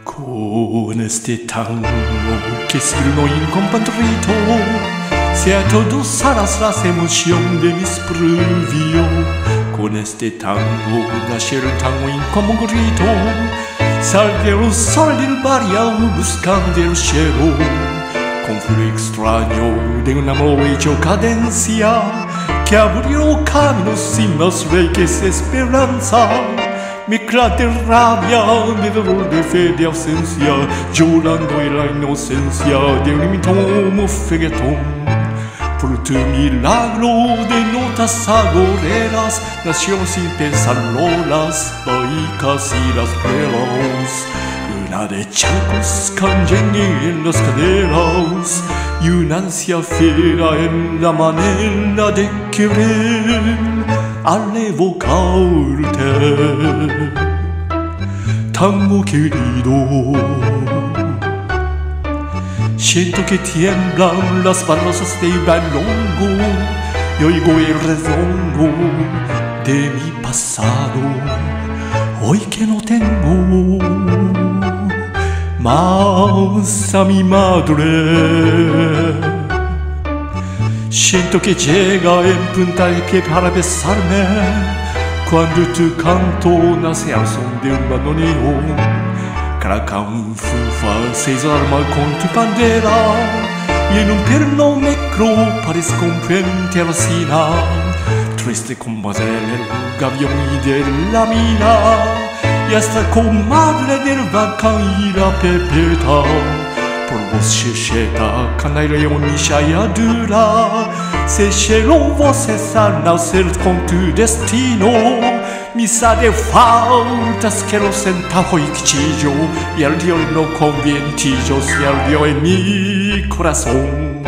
Con este tango que escribo incompartido, si a todos harás la emoción de mis previos. Con este tango nació el tango incompartido, saldrá el sol del barrio buscando el cielo, con flujo extraño de un amor hecho cadencia, que abrió caminos sin más rey que es esperanza. Mezcla de rabia, de dolor, de fe, de ausencia, llorando en la inocencia de un imitomo feguetón. Por tu milagro de notas agoreras, nació sin pensarlo las baicas y las velas. Una de chancos canyengue en las caderas y una ansia fiera en la manera de querer al evocarte, tango querido. Siento que tiemblan las baldosas de Ibanongo y oigo el redondo de mi pasado, hoy que no tengo más a mi madre. Siento que llega en punta el pie para besarme, cuando tu canto nace al son de un bandoneón. Caracán fufa se desarma con tu bandera, y en un perno negro parezco un puente a la sina, triste como el gavión y de la mina, y hasta comadre del bacán y la pepeta. Por vos checheta, canaira y dura, se llegó voces al nacer con tu destino. Misa de faltas que los centajo y cuchillo, y ardió el no conventillo, se ardió en mi corazón.